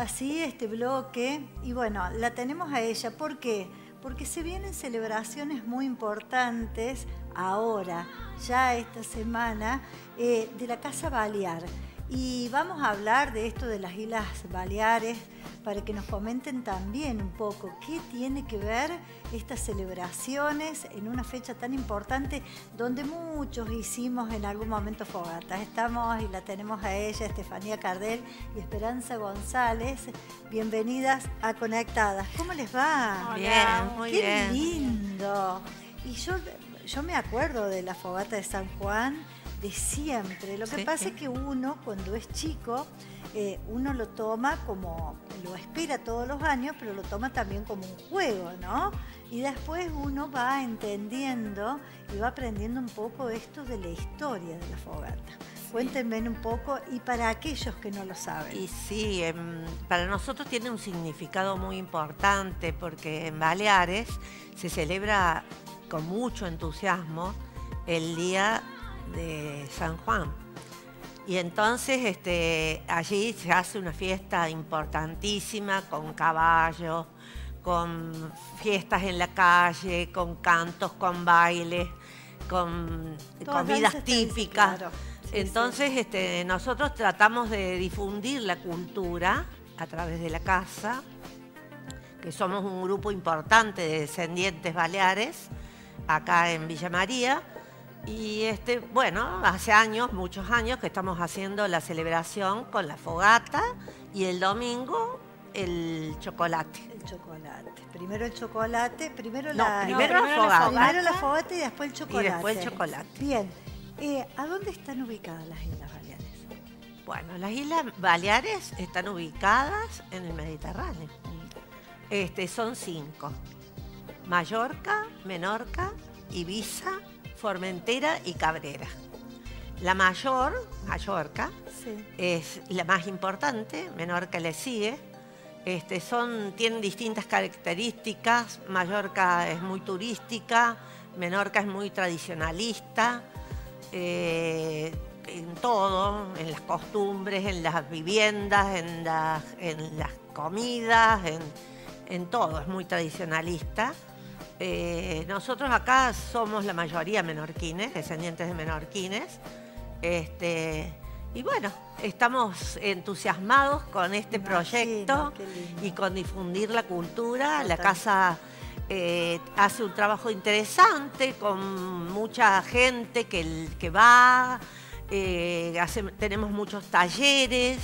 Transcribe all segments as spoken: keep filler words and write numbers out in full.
así este bloque y bueno, la tenemos a ella. ¿Por qué? Porque se vienen celebraciones muy importantes ahora, ya esta semana, eh, de la Casa Balear. Y vamos a hablar de esto de las Islas Baleares para que nos comenten también un poco qué tiene que ver estas celebraciones en una fecha tan importante donde muchos hicimos en algún momento fogatas. Estamos y la tenemos a ella, Estefanía Cardel y Esperanza González. Bienvenidas a Conectadas. ¿Cómo les va? Bien, muy qué bien. Qué lindo. Y yo, yo me acuerdo de la fogata de San Juan de siempre. Lo que Sí, pasa sí. es que uno, cuando es chico, eh, uno lo toma como, lo espera todos los años, pero lo toma también como un juego, ¿no? Y después uno va entendiendo y va aprendiendo un poco esto de la historia de la fogata. Sí. Cuéntenme un poco, y para aquellos que no lo saben. Y sí, eh, para nosotros tiene un significado muy importante porque en Baleares se celebra con mucho entusiasmo el Día de San Juan. Y entonces este, allí se hace una fiesta importantísima con caballos, con fiestas en la calle, con cantos, con bailes, con Todas comidas danzas típicas. Claro. Sí, entonces sí. Este, nosotros tratamos de difundir la cultura a través de la casa, que somos un grupo importante de descendientes baleares acá en Villa María. Y este, bueno, hace años, muchos años que estamos haciendo la celebración con la fogata y el domingo el chocolate. El chocolate. Primero el chocolate, primero No, la... primero, no, la, primero fogata, la Primero la fogata y después el chocolate. Y después el chocolate. Bien. Eh, ¿A dónde están ubicadas las Islas Baleares? Bueno, las Islas Baleares están ubicadas en el Mediterráneo. Este, son cinco. Mallorca, Menorca, Ibiza, Formentera y Cabrera. La mayor, Mallorca, sí. es la más importante, Menorca le sigue. Este, son, tienen distintas características. Mallorca es muy turística, Menorca es muy tradicionalista, eh, en todo, en las costumbres, en las viviendas, en las, en las comidas, en, en todo, es muy tradicionalista. Eh, nosotros acá somos la mayoría menorquines, descendientes de menorquines. Este, y bueno, estamos entusiasmados con este Imagino, proyecto y con difundir la cultura. Total. La casa eh, hace un trabajo interesante con mucha gente que, que va, eh, hace, tenemos muchos talleres,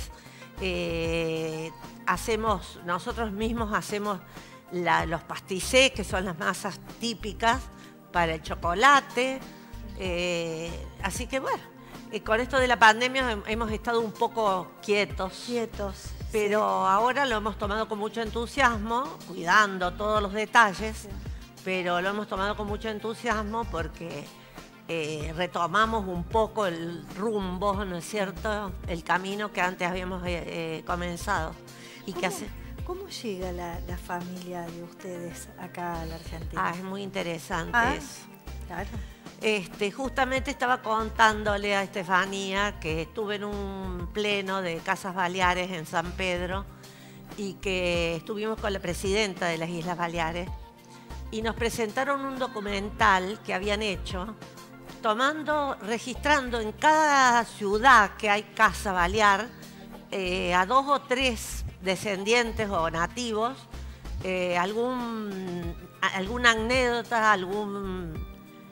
eh, hacemos, nosotros mismos hacemos La, los pasticés, que son las masas típicas para el chocolate. Eh, así que bueno, eh, con esto de la pandemia hemos estado un poco quietos. Quietos. Pero sí. ahora lo hemos tomado con mucho entusiasmo, cuidando todos los detalles, sí. pero lo hemos tomado con mucho entusiasmo porque eh, retomamos un poco el rumbo, ¿no es cierto?, el camino que antes habíamos eh, eh, comenzado. Y que hace... ¿Cómo llega la, la familia de ustedes acá a la Argentina? Ah, es muy interesante ah, eso. Claro. Este, justamente estaba contándole a Estefanía que estuve en un pleno de Casas Baleares en San Pedro y que estuvimos con la presidenta de las Islas Baleares y nos presentaron un documental que habían hecho tomando, registrando en cada ciudad que hay casa balear eh, a dos o tres descendientes o nativos, eh, algún, alguna anécdota, algún...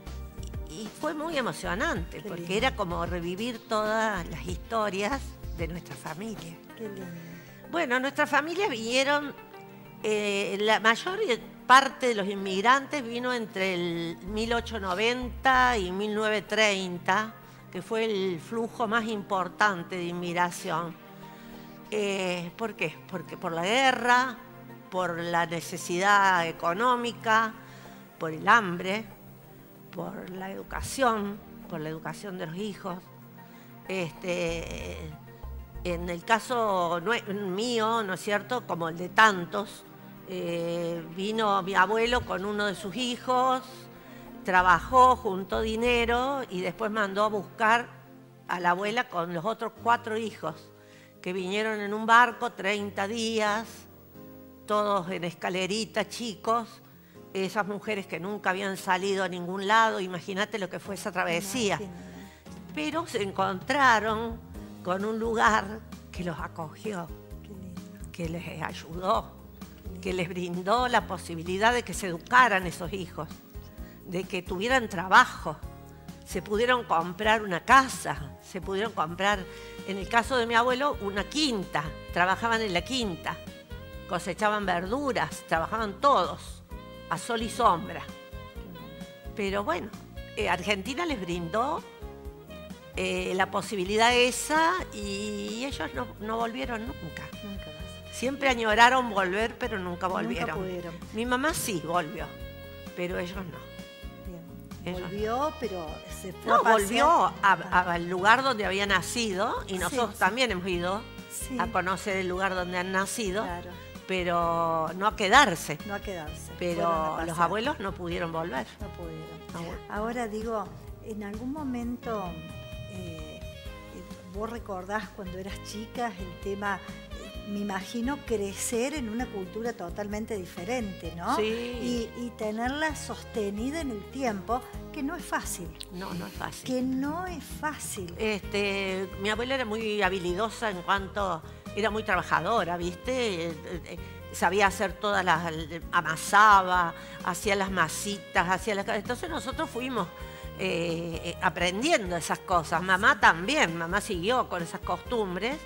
Y fue muy emocionante, Qué porque lindo. Era como revivir todas las historias de nuestra familia. Qué lindo. Bueno, nuestra familia vinieron, eh, la mayor parte de los inmigrantes vino entre el mil ochocientos noventa y mil novecientos treinta, que fue el flujo más importante de inmigración. Eh, ¿Por qué? Porque por la guerra, por la necesidad económica, por el hambre, por la educación, por la educación de los hijos. Este, en el caso mío, ¿no es cierto?, como el de tantos, eh, vino mi abuelo con uno de sus hijos, trabajó, juntó dinero y después mandó a buscar a la abuela con los otros cuatro hijos. que vinieron en un barco treinta días, todos en escalerita, chicos, esas mujeres que nunca habían salido a ningún lado, imagínate lo que fue esa travesía. Pero se encontraron con un lugar que los acogió, que les ayudó, que les brindó la posibilidad de que se educaran esos hijos, de que tuvieran trabajo, se pudieron comprar una casa, se pudieron comprar, en el caso de mi abuelo, una quinta, trabajaban en la quinta, cosechaban verduras, trabajaban todos, a sol y sombra. Pero bueno, eh, Argentina les brindó eh, la posibilidad esa y ellos no, no volvieron nunca. Nunca más. Siempre añoraron volver, pero nunca volvieron. Nunca pudieron. Mi mamá sí volvió, pero ellos no. Bien. Volvió, pero se fue No, a pasear. volvió a- a- al lugar donde había nacido y nosotros Sí, sí. también hemos ido Sí, a conocer el lugar donde han nacido, claro, pero no a quedarse. no a quedarse. fueron a Pero los pasear. abuelos no pudieron volver. No pudieron. Ah, bueno. Ahora digo, en algún momento, eh, eh, vos recordás cuando eras chica el tema, eh, me imagino crecer en una cultura totalmente diferente, ¿no? Sí. Y, y tenerla sostenida en el tiempo, que no es fácil, No, no es fácil. que no es fácil. Este, mi abuela era muy habilidosa en cuanto, era muy trabajadora, ¿viste? Eh, eh, sabía hacer todas las, amasaba, hacía las masitas, hacía las... Entonces nosotros fuimos eh, eh, aprendiendo esas cosas. Mamá también, mamá siguió con esas costumbres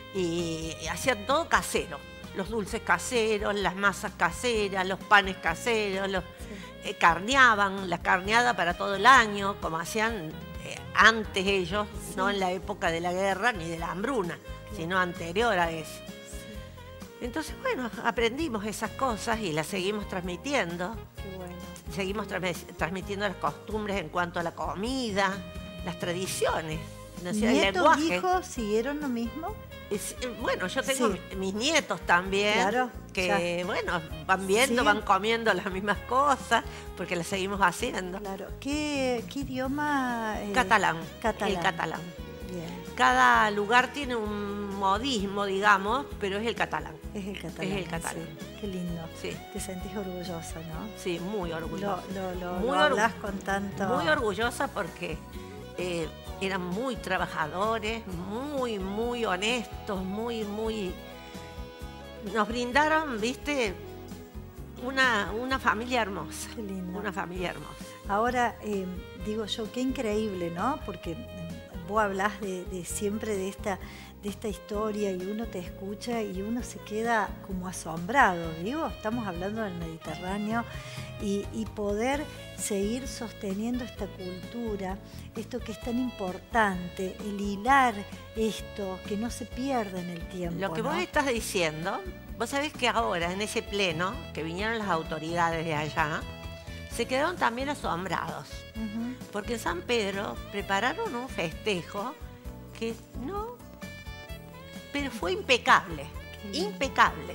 y, y hacían todo casero. Los dulces caseros, las masas caseras, los panes caseros, los... Eh, carneaban, la carneada para todo el año, como hacían eh, antes ellos, Sí. no en la época de la guerra ni de la hambruna, sino anterior a eso. Entonces, bueno, aprendimos esas cosas y las seguimos transmitiendo. Qué bueno. Seguimos trans- transmitiendo las costumbres en cuanto a la comida, las tradiciones, ¿no? Sí, el ¿Nietos, lenguaje. hijos siguieron lo mismo? Es- eh, bueno, yo tengo Sí. mi- mis nietos también, Claro, que bueno, van viendo, Sí. van comiendo las mismas cosas, porque las seguimos haciendo. Claro. ¿Qué, qué idioma? eh, Catalán, Catalán. el catalán. Bien, Cada lugar tiene un modismo, digamos, pero es el catalán. es el catalán. Es el catalán. Sí. Qué lindo. Sí, Te sentís orgullosa, ¿no? sí, muy Lo, orgullosa. lo, lo, Muy lo orgu- hablas con tanto... Muy orgullosa porque eh, eran muy trabajadores, muy, muy honestos, muy, muy... Nos brindaron, viste, una, una familia hermosa. Qué lindo. Una familia hermosa. Ahora, eh, digo yo, qué increíble, ¿no? Porque eh, vos hablás de, de siempre de esta, de esta historia y uno te escucha y uno se queda como asombrado, digo, estamos hablando del Mediterráneo y, y poder seguir sosteniendo esta cultura, esto que es tan importante, el hilar esto, que no se pierda en el tiempo. Lo que ¿no? vos estás diciendo, vos sabés que ahora en ese pleno que vinieron las autoridades de allá, se quedaron también asombrados, Ujú. porque en San Pedro prepararon un festejo que no, pero fue impecable, Qué lindo. impecable.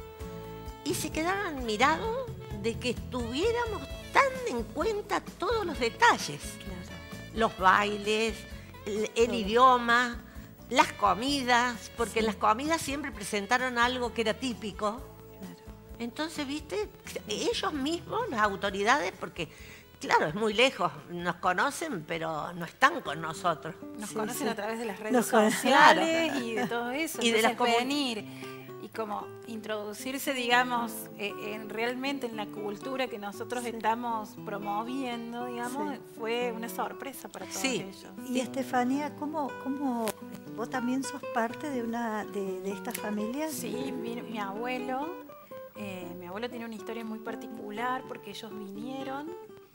Y se quedaron admirados de que tuviéramos tan en cuenta todos los detalles, Claro. los bailes, el, el Todo. idioma, las comidas, porque en las comidas siempre presentaron algo que era típico. Claro. Entonces, viste, ellos mismos, las autoridades, porque claro, es muy lejos, nos conocen, pero no están con nosotros. Nos Sí, conocen sí. a través de las redes Nos con- sociales y de todo eso. Y de las Entonces, comu- venir y como introducirse, digamos, eh, en, realmente en la cultura que nosotros Sí. estamos promoviendo, digamos, Sí. fue una sorpresa para todos Sí. ellos. Y Estefanía, ¿cómo, cómo vos también sos parte de una de, de estas familias? Sí, mi, mi abuelo, eh, mi abuelo tiene una historia muy particular porque ellos vinieron,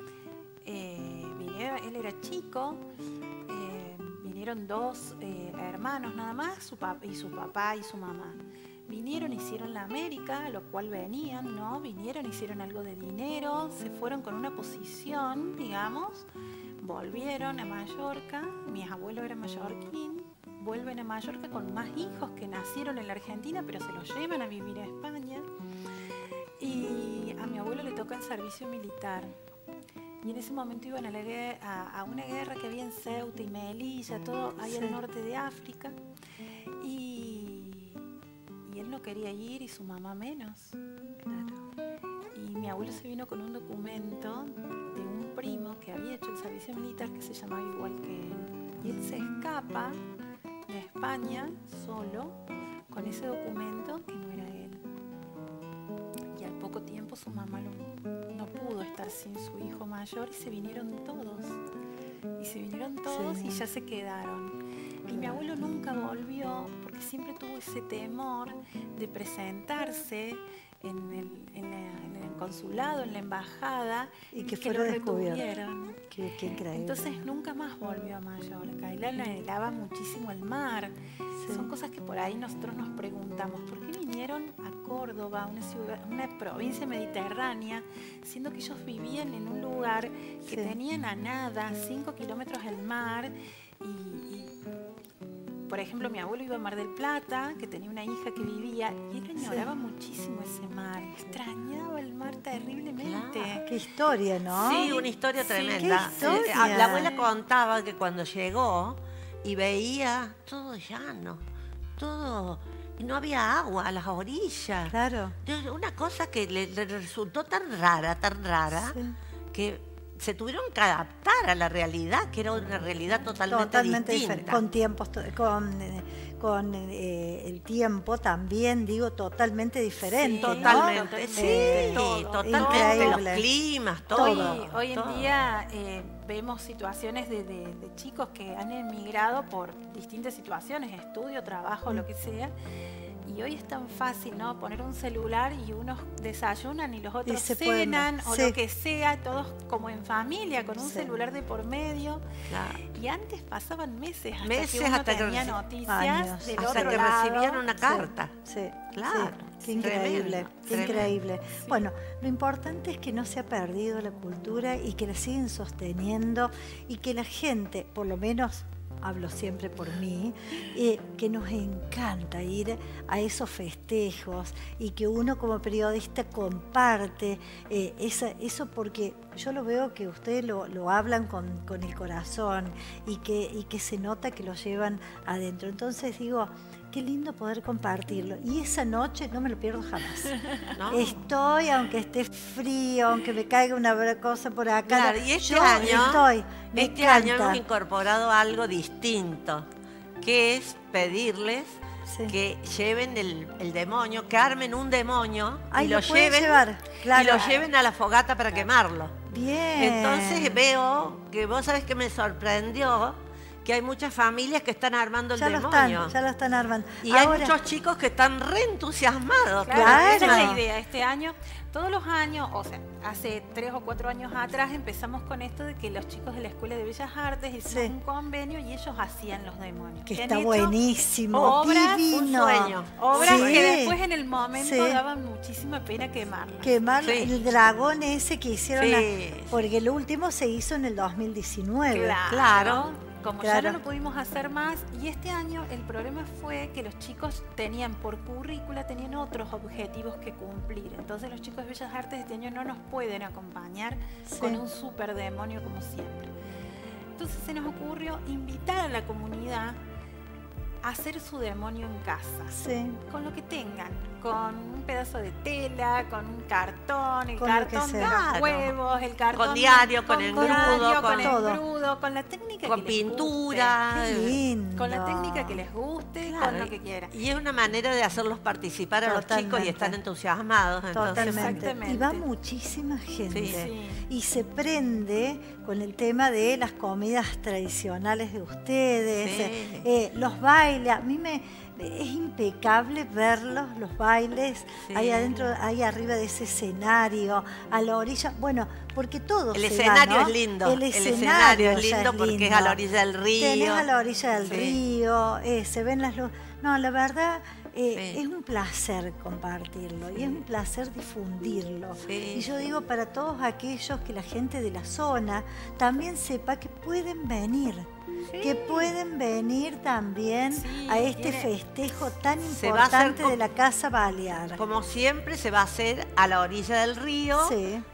eh, vinieron él era chico, eh, vinieron dos eh, hermanos nada más, su pap- y su papá y su mamá. Vinieron, hicieron la América, a lo cual venían, ¿no? Vinieron, hicieron algo de dinero, se fueron con una posición, digamos, volvieron a Mallorca, mi abuelo era mallorquín, vuelven a Mallorca con más hijos que nacieron en la Argentina, pero se los llevan a vivir a España. Y a mi abuelo le toca el servicio militar. Y en ese momento iban a, la guer- a, a una guerra que había en Ceuta y Melilla, todo ahí Sí. al norte de África. Y y él no quería ir y su mamá menos. Claro. Y mi abuelo se vino con un documento de un primo que había hecho el servicio militar que se llamaba igual que él. Y él se escapa de España solo con ese documento que no era él. Y al poco tiempo su mamá lo, no pudo estar sin su hijo mayor y se vinieron todos. Y se vinieron todos sí. y ya se quedaron. Y mi abuelo nunca volvió porque siempre tuvo ese temor de presentarse en el, en la, en el consulado, en la embajada, y que, y que fuera lo descubierto. retuvieron. Qué, qué increíble. Entonces nunca más volvió a Mallorca. Él anhelaba muchísimo el mar. Sí. Son cosas que por ahí nosotros nos preguntamos, ¿por qué vinieron a Córdoba, una ciudad, una provincia mediterránea, siendo que ellos vivían en un lugar que sí. tenían a nada, cinco kilómetros del mar? Y, y por ejemplo, mi abuelo iba a Mar del Plata, que tenía una hija que vivía, y él añoraba sí. muchísimo ese mar, extrañaba el mar terriblemente. Claro. Qué historia, ¿no? Sí, una historia sí, tremenda. Qué historia. La abuela contaba que cuando llegó y veía todo llano, todo, y no había agua a las orillas. Claro. Una cosa que le, le resultó tan rara, tan rara, sí. que se tuvieron que adaptar a la realidad, que era una realidad totalmente, totalmente distinta. Diferente. Con tiempos, con, con eh, el tiempo también, digo, totalmente diferente. Sí, totalmente, ¿no? sí, eh, todo, totalmente. Increíble. Los climas, todo. Hoy, hoy en todo. día eh, vemos situaciones de, de, de chicos que han emigrado por distintas situaciones, estudio, trabajo, mm. lo que sea. Y hoy es tan fácil, ¿no? Poner un celular y unos desayunan y los otros y cenan pueden, o sí. lo que sea, todos como en familia, con un sí. celular de por medio. Claro. Y antes pasaban meses hasta meses que uno hasta tenía que noticias años. del hasta otro que lado. recibían una carta. Sí, sí. Claro. Sí. Qué increíble, Tremendo, qué tremendo. increíble. Sí. Bueno, lo importante es que no se ha perdido la cultura y que la siguen sosteniendo y que la gente, por lo menos hablo siempre por mí, eh, que nos encanta ir a esos festejos y que uno como periodista comparte eh, esa, eso porque yo lo veo que ustedes lo, lo hablan con, con el corazón y que, y que se nota que lo llevan adentro. Entonces digo, qué lindo poder compartirlo. Y esa noche no me lo pierdo jamás. No. Estoy, aunque esté frío, aunque me caiga una cosa por acá. Claro, y este yo año, estoy, me este encanta. año hemos incorporado algo distinto, que es pedirles sí. que lleven el, el demonio, que armen un demonio Ay, y lo, lo lleven llevar. Claro. y lo lleven a la fogata para quemarlo. Bien. Entonces veo que vos sabés que me sorprendió que hay muchas familias que están armando el ya demonio. Lo están, ya lo están armando. Y Ahora, hay muchos chicos que están re entusiasmados. Claro, Claro. esa es la idea. Este año, todos los años, o sea, hace tres o cuatro años atrás empezamos con esto de que los chicos de la Escuela de Bellas Artes hicimos Sí. un convenio y ellos hacían los demonios. que han está hecho buenísimo, obras, divino. un sueño. Obras Sí. que después en el momento Sí. daban muchísima pena quemarlas. Quemar Sí. el dragón ese que hicieron, Sí. a- porque el último se hizo en el dos mil diecinueve. Claro. Claro. Como Claro. ya no lo pudimos hacer más, y este año el problema fue que los chicos tenían por currícula, tenían otros objetivos que cumplir. Entonces los chicos de Bellas Artes este año no nos pueden acompañar Sí. con un super demonio como siempre. Entonces se nos ocurrió invitar a la comunidad a hacer su demonio en casa, Sí. con lo que tengan, con un pedazo de tela, con un cartón, el Con lo que cartón de sea. los huevos, el cartón Con diario, con diario, engrudo, con con todo. engrudo, con la técnica Con que les pintura. Qué guste. lindo. Con la técnica que les guste, Claro. con lo que quieran. Y es una manera de hacerlos participar a los chicos Totalmente. y están entusiasmados. Entonces, Totalmente. Exactamente. Y va muchísima gente. Sí. Sí. Y se prende con el tema de las comidas tradicionales de ustedes, Sí. eh, eh, los bailes. A mí me es impecable verlos, los bailes, Sí. ahí adentro, ahí arriba de ese escenario, a la orilla. Bueno, porque todo El se escenario da, ¿no? es lindo. El El escenario, escenario es ya lindo porque es a la orilla del río. Tenés a la orilla del Sí. río, eh, se ven las luces. No, la verdad, eh, Sí. es un placer compartirlo y es un placer difundirlo. Sí. Y yo digo para todos aquellos que la gente de la zona también sepa que pueden venir. Sí. Que pueden venir también Sí, a este tiene- festejo tan Se va a hacer importante con- de la Casa Balear. Como siempre se va a hacer a la orilla del río, Sí.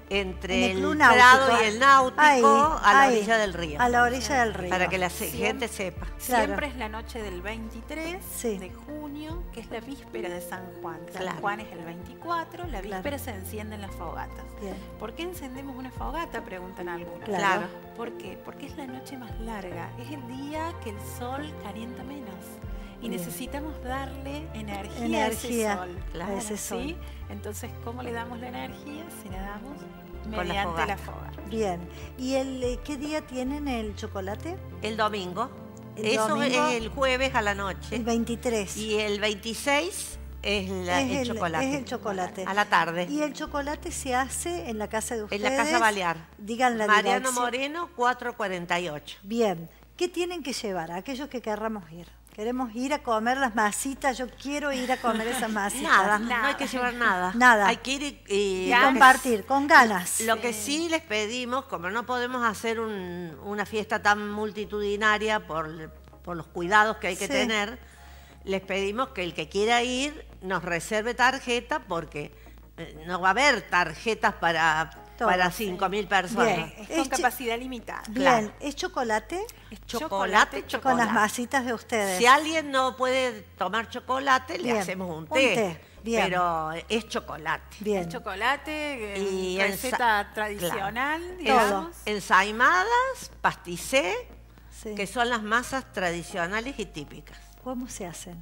entre En el, el Club Prado Náutico. y el Náutico, Ahí, a la ahí, orilla del río. A la orilla del río. Para que la se- Siempre- gente sepa. Claro. Siempre es la noche del veintitrés Sí. de junio, que es la víspera de San Juan. San Claro. Juan es el veinticuatro, la víspera Claro. se encienden las fogatas. Bien. ¿Por qué encendemos una fogata? Preguntan algunos. Claro. Claro. ¿Por qué? Porque es la noche más larga, es el día que el sol calienta menos. Y Bien. necesitamos darle energía, Energía a ese sol. Claro. a ese sol. ¿Sí? Entonces, ¿cómo le damos la energía? Se la damos la mediante fogata. la fogata. Bien. ¿Y el, eh, qué día tienen el chocolate? El domingo. El Eso domingo, es el jueves a la noche. El veintitrés. Y el veintiséis es, la- Es el, el- chocolate. es el chocolate. A la tarde. Y el chocolate se hace en la casa de En ustedes. la Casa Balear. Digan la Mariano dirección. Moreno, cuatrocientos cuarenta y ocho. Bien. ¿Qué tienen que llevar? Aquellos que querramos ir. Queremos ir a comer las masitas. Yo quiero ir a comer esas masitas. Nada, no Nada. hay que llevar nada. Nada. Hay que ir y, y Y lo que- compartir, con ganas. Lo que sí les pedimos, como no podemos hacer un- una fiesta tan multitudinaria por, por los cuidados que hay que Sí. tener, les pedimos que el que quiera ir nos reserve tarjeta porque eh, no va a haber tarjetas para, Todo, para sí. cinco mil personas. Bien. Es con Es che- capacidad limitada. Bien. claro. ¿Es chocolate? Chocolate, Con chocolate. las masitas de ustedes. Si alguien no puede tomar chocolate, Bien. le hacemos un Un té. té, bien. Pero es chocolate. Bien. El chocolate, Y y receta tradicional, digamos. Ensaimadas, pasticé, Sí. que son las masas tradicionales y típicas. ¿Cómo se hacen?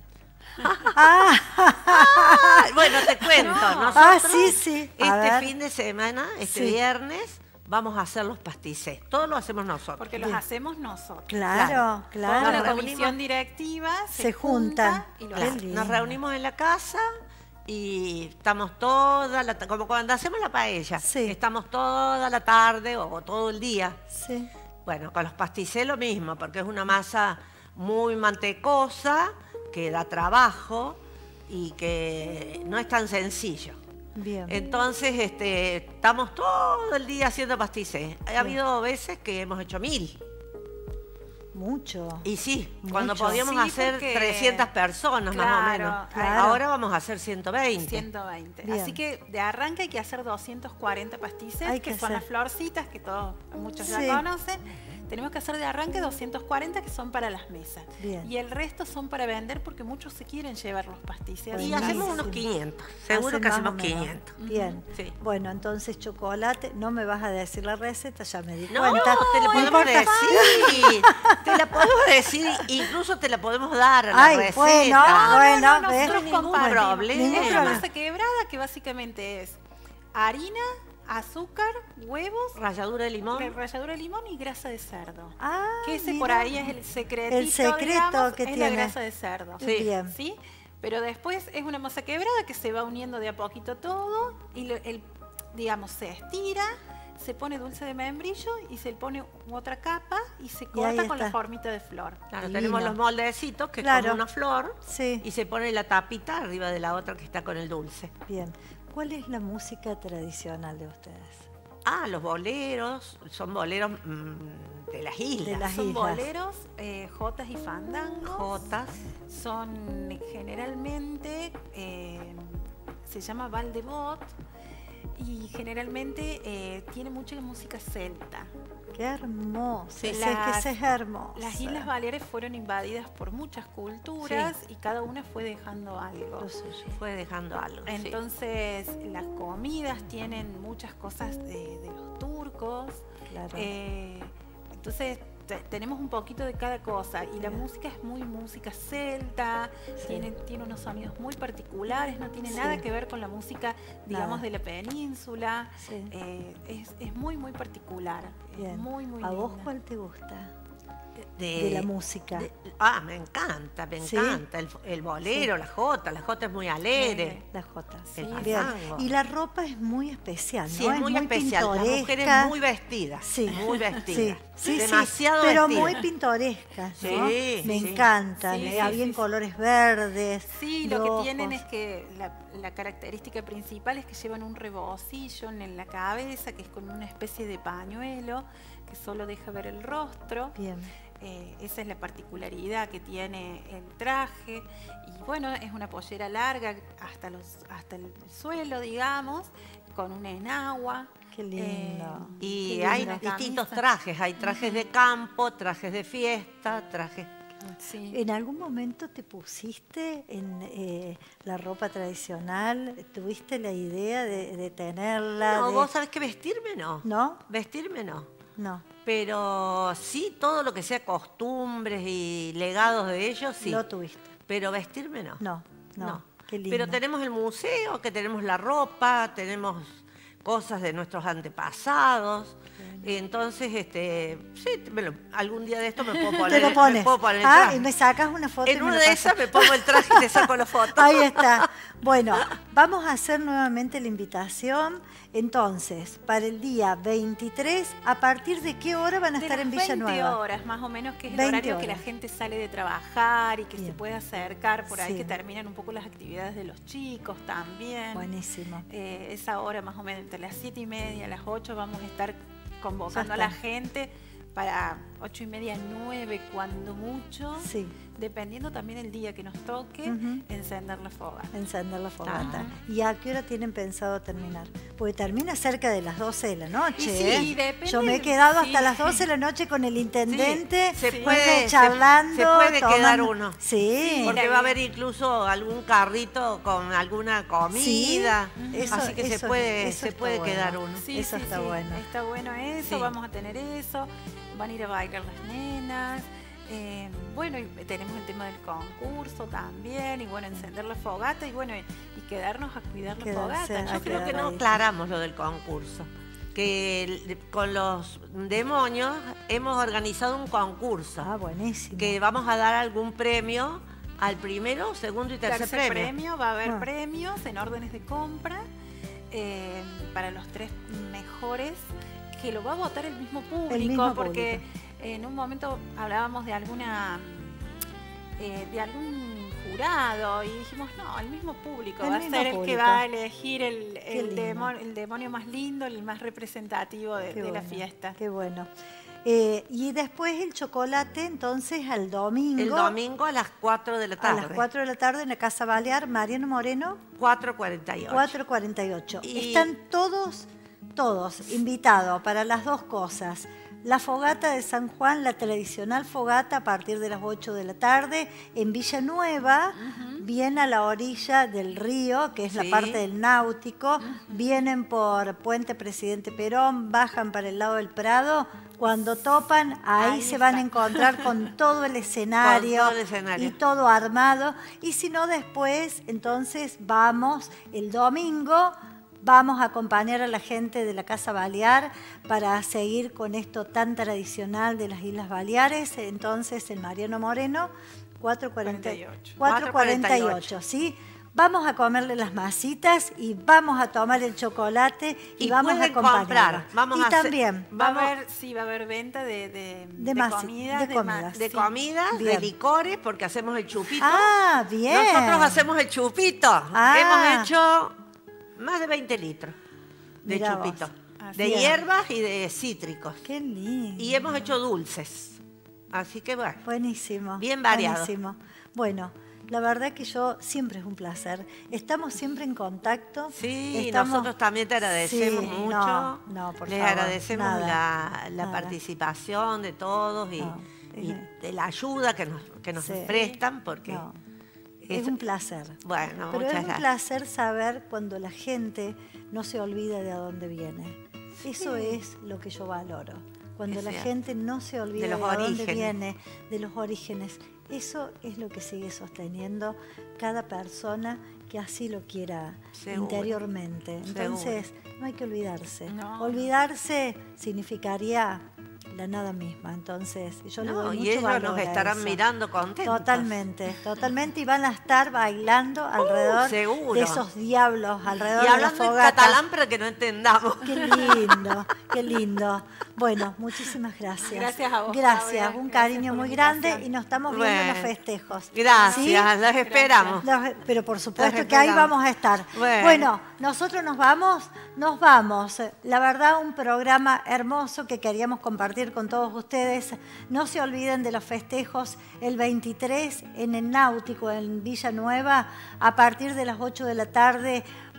ah, Ah, bueno, te cuento. Nosotros, Ah, sí, sí. A este ver. fin de semana, este Sí. viernes, vamos a hacer los pasticés. Todo lo hacemos nosotros. Porque los Bien. hacemos nosotros. claro, Toda claro. la Nos comisión reunimos- directiva se, Se juntan. junta y lo Qué Claro, hace. lindo. nos reunimos en la casa y estamos toda la ta- como cuando hacemos la paella, Sí. estamos toda la tarde o todo el día. Sí. Bueno, con los pasticés lo mismo, porque es una masa muy mantecosa, que da trabajo y que no es tan sencillo. Bien. Entonces, este, estamos todo el día haciendo pasticés. Ha habido veces que hemos hecho mil. Mucho. Y sí, cuando Mucho. podíamos Sí, hacer porque- trescientas personas más o Claro, menos. claro. Ahora vamos a hacer ciento veinte. ciento veinte. Bien. Así que de arranque hay que hacer doscientos cuarenta pasticés, Hay que, que son hacer. las florcitas, que todos, muchos Sí. ya conocen. Tenemos que hacer de arranque doscientos cuarenta, que son para las mesas. Bien. Y el resto son para vender, porque muchos se quieren llevar los pasticés. Y Buenísimo. hacemos unos quinientos. Seguro Hacen que más hacemos o menos. quinientos. Bien. Sí. Bueno, entonces chocolate, no me vas a decir la receta, ya me di No, cuenta. te la No podemos importa. decir. Te la podemos decir, incluso te la podemos dar a la Ay, receta. bueno, No, bueno, no, no, ¿ves? nosotros Ningún compartimos. problema. Ningún Es una problema. masa quebrada que básicamente es harina, azúcar, huevos, Ralladura de limón. ralladura de limón y grasa de cerdo. Ah, Que ese mira. por ahí es el secretito, El secreto digamos, que es tiene. la grasa de cerdo. Sí. Bien. ¿Sí? Pero después es una masa quebrada que se va uniendo de a poquito todo y lo- el, digamos, se estira, se pone dulce de membrillo y se pone otra capa y se ahí corta con la está. formita de flor. Claro, Divino. tenemos los moldecitos que Claro. es como una flor Sí. y se pone la tapita arriba de la otra que está con el dulce. Bien. ¿Cuál es la música tradicional de ustedes? Ah, los boleros, son boleros mm, de las islas. De las Son islas. boleros, eh, jotas y fandangos. jotas. Son generalmente, eh, se llama Valdebot y generalmente eh, tiene mucha música celta. Qué hermoso. Sí. Ese- Las- que ese es hermoso. Las Islas Baleares fueron invadidas por muchas culturas y cada una fue dejando algo. Lo suyo. Fue dejando algo. sí. Entonces las comidas tienen muchas cosas de, de los turcos. Claro. Eh, entonces te- tenemos un poquito de cada cosa y la Bien. música es muy música celta, Sí. tiene, tiene unos sonidos muy particulares, no tiene Sí. nada que ver con la música, digamos, Nada. de la península. Sí. Eh, es, es muy, muy particular. Es Bien. muy, muy ¿A vos linda. cuál te gusta de, de la música? de- ah, me encanta, me ¿Sí? encanta. El, el bolero, la jota, la jota es muy alegre. La Jota. Sí, El Bien. fandango. Y la ropa es muy especial, ¿no? Sí, es muy, especial. Las mujeres pintoresca. muy vestidas. Sí. Muy vestidas. Sí, sí, Demasiado sí, pero vestidas. muy pintorescas, ¿no? Sí, Me sí. encantan, Sí, ¿eh? sí, Había sí, en sí. colores verdes. Sí, lo que rojos. tienen es que la, la característica principal es que llevan un rebocillo en la cabeza, que es con una especie de pañuelo, que solo deja ver el rostro. Bien. Eh, esa es la particularidad que tiene el traje. Y bueno, es una pollera larga hasta, los, hasta el suelo, digamos, con una enagua. Qué lindo. Eh, y Qué hay lindo. distintos Camisa. trajes, hay trajes de campo, trajes de fiesta, trajes... Sí. ¿En algún momento te pusiste en eh, la ropa tradicional? ¿Tuviste la idea de, de tenerla? No, de- vos sabés que vestirme no. ¿No? Vestirme no. No. Pero sí, todo lo que sea costumbres y legados de ellos, sí. Lo tuviste. Pero vestirme no. No, no. No. Qué lindo. Pero tenemos el museo, que tenemos la ropa, tenemos cosas de nuestros antepasados. Entonces, este, sí, me lo- algún día de esto me puedo poner, Te lo me pones. puedo poner el Ah, traje. y me sacas una foto y En me una la de pasas. esas me pongo el traje y te saco la foto. Ahí está. Bueno, vamos a hacer nuevamente la invitación. Entonces, para el día veintitrés, ¿a partir de qué hora van a De estar las en Villanueva? veinte horas más o menos, que es el veinte horario que la horas. gente sale de trabajar y que Bien. se puede acercar por ahí, Sí. que terminan un poco las actividades de los chicos también. Buenísimo. Eh, esa hora más o menos, entre las siete y media, las ocho, vamos a estar convocando a Ya la está. gente para ocho y media, nueve, cuando mucho, Sí, dependiendo también el día que nos toque, Ujú. encender la fogata. encender la fogata. Ajá. ¿Y a qué hora tienen pensado terminar? Porque termina cerca de las doce de la noche. Y sí, ¿eh? depende Yo me he del- quedado sí. hasta las doce de la noche con el intendente, se Sí. puede, se- charlando. se puede quedar tomando- uno. Sí. Porque la va a idea. haber incluso algún carrito con alguna comida. Sí, eso- así que se eso- puede, eso se está puede bueno. quedar uno. Sí, Eso sí, está sí, bueno. Está bueno eso, Sí. vamos a tener eso. Van a ir a bailar las nenas. eh, bueno, y tenemos el tema del concurso también. Y bueno, encender la fogata y bueno, y, y quedarnos a cuidar la Quedarse fogata. a Yo Yo creo que quedar no ahí. aclaramos lo del concurso. Que el- con los demonios hemos organizado un concurso. Ah, buenísimo. Que vamos a dar algún premio al primero, segundo y tercer, Tercer premio. premio. va a haber Ah. premios en órdenes de compra eh, para los tres mejores, que lo va a votar el mismo público, mismo porque público. en un momento hablábamos de alguna eh, de algún jurado y dijimos, no, el mismo público El va a mismo ser el que público. va a elegir el, Qué el, lindo. demonio, el demonio más lindo, el más representativo de, Qué de la bueno, fiesta. Qué bueno. Eh, y después el chocolate, entonces, al domingo. El domingo a las cuatro de la A tarde. las cuatro de la tarde en la Casa Balear, Mariano Moreno, cuatro cuarenta y ocho. cuatro cuarenta y ocho. Y- Están todos, todos invitados para las dos cosas. La fogata de San Juan, la tradicional fogata a partir de las ocho de la tarde en Villanueva, bien a la orilla del río, que es la Sí. parte del náutico, vienen por Puente Presidente Perón, bajan para el lado del Prado, cuando topan, ahí, Ahí se van a está. encontrar con todo el escenario, Con todo el escenario. y todo armado, y si no después, entonces vamos el domingo, vamos a acompañar a la gente de la Casa Balear para seguir con esto tan tradicional de las Islas Baleares. Entonces, el Mariano Moreno, cuatro cuarenta y ocho. cuatro cuarenta y ocho, ¿sí? Vamos a comerle las masitas y vamos a tomar el chocolate y, Y vamos a pueden acompañarlo. comprar, vamos y a hacer- también Va a Vamos- haber, sí, va a haber venta de, de, De de masi- comidas. de ma- comidas. De sí. comidas, de Bien. licores, porque hacemos el chupito. Ah, bien. Nosotros hacemos el chupito. Ah. Hemos hecho más de veinte litros de Mirá vos. chupito. Así De es. hierbas y de cítricos. Qué lindo. Y hemos hecho dulces. Así que bueno. Buenísimo. Bien variado. Buenísimo. Bueno, la verdad que yo siempre es un placer. Estamos siempre en contacto. Sí, Estamos- nosotros también te agradecemos Sí, mucho. no, no, por Les favor, agradecemos nada, la, la nada. participación de todos y, No, y es- de la ayuda que nos, que nos Sí. prestan, porque No, es es- un placer. bueno, Pero muchas es un gracias. placer saber cuando la gente no se olvida de a dónde viene. Eso es lo que yo valoro. Cuando Es la cierto. gente no se olvida De de, los a dónde orígenes. viene, de los orígenes. Eso es lo que sigue sosteniendo cada persona que así lo quiera Seguro. interiormente. Entonces, no hay que olvidarse. No. Olvidarse significaría la nada misma. Entonces, yo le No, doy y mucho ellos valor nos a estarán eso. mirando contentos. Totalmente, totalmente. Y van a estar bailando alrededor Uh, seguro. de esos diablos, alrededor Y de la hablando en fogata. catalán, pero que no entendamos. Qué lindo, qué lindo. Bueno, muchísimas gracias. Gracias a vos, Gracias, Claudia. un Gracias cariño por la muy grande invitación. y nos estamos viendo en los Bueno. festejos. Gracias, ¿Sí? los esperamos. Los- pero por supuesto Los que ahí esperamos. vamos a estar. Bueno. Bueno, nosotros nos vamos, nos vamos. La verdad, un programa hermoso que queríamos compartir con todos ustedes. No se olviden de los festejos el veintitrés en el Náutico, en Villanueva, a partir de las ocho de la tarde.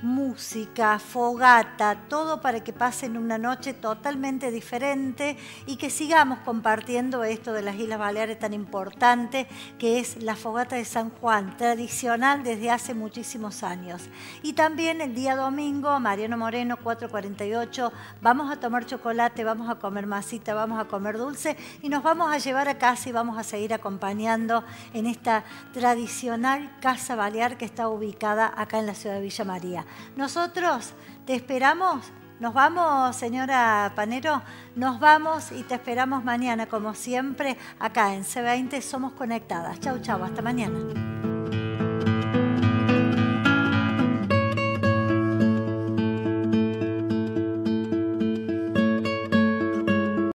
música, fogata, todo para que pasen una noche totalmente diferente y que sigamos compartiendo esto de las Islas Baleares tan importante que es la fogata de San Juan, tradicional desde hace muchísimos años. Y también el día domingo, Mariano Moreno, cuatro cuarenta y ocho, vamos a tomar chocolate, vamos a comer masita, vamos a comer dulce y nos vamos a llevar a casa y vamos a seguir acompañando en esta tradicional casa balear que está ubicada acá en la ciudad de Villa María. Nosotros te esperamos, nos vamos, señora Panero, nos vamos y te esperamos mañana, como siempre, acá en C veinte Somos Conectadas. Chau, chau, hasta mañana.